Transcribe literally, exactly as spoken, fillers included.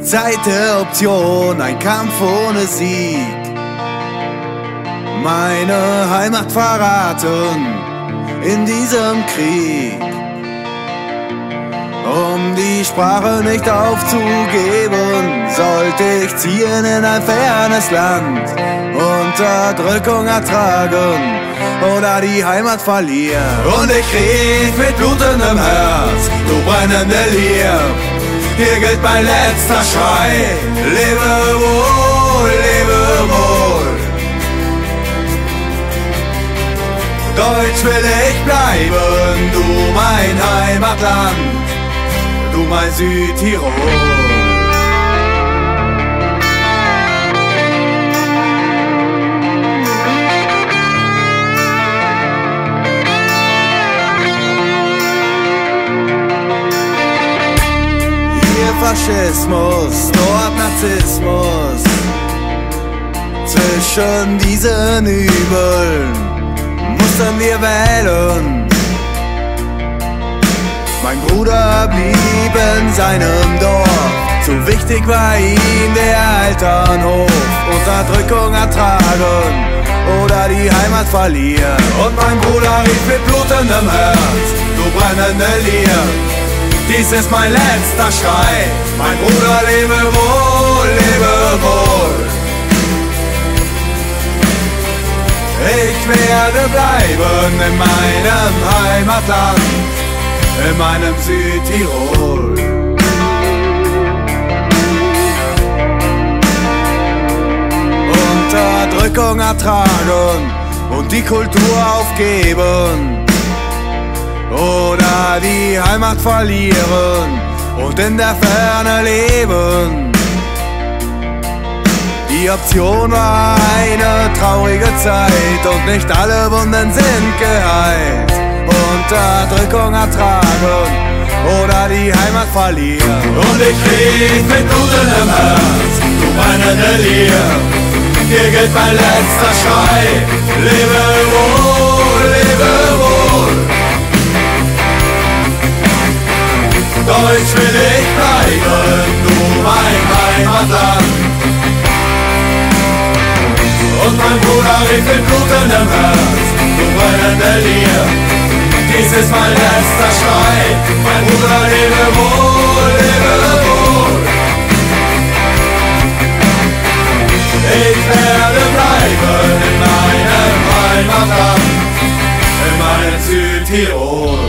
Zweite Option, ein Kampf ohne Sieg. Meine Heimat verraten in diesem Krieg. Um die Sprache nicht aufzugeben, sollte ich ziehen in ein fernes Land, Unterdrückung ertragen oder die Heimat verlieren. Und ich rief mit blutendem Herz, du brennende Lier, hier gilt mein letzter Schrei, lebe wohl, lebe wohl. Deutsch will ich bleiben, du mein Heimatland, du mein Südtirol. Hier Faschismus, dort Narzissmus, zwischen diesen Übeln mussten wir wählen. Mein Bruder blieb in seinem Dorf, zu wichtig war ihm der Elternhof. Unterdrückung ertragen oder die Heimat verlieren. Und mein Bruder rief mit blutendem Herz, du brennende Lier, dies ist mein letzter Schrei, mein Bruder lebe wohl, lebe wohl. Ich werde bleiben in meinem Heimatland, in meinem Südtirol. Unterdrückung ertragen und die Kultur aufgeben oder die Heimat verlieren und in der Ferne leben. Die Option war eine traurige Zeit und nicht alle Wunden sind geheilt. Unterdrückung ertragen oder die Heimat verlieren. Und ich rief mit blutendem Herz, du brennende Lier, hier gilt mein letzter Schrei, lebe wohl, lebe wohl. Deutsch will ich bleiben, du mein Heimatland. Und mein Bruder rief mit blutendem Herz, du brennende Lier, dies ist mein letzter Schrei, mein Bruder lebe wohl, lebe wohl. Ich werde bleiben in meinem Heimatland, in meinem Südtirol.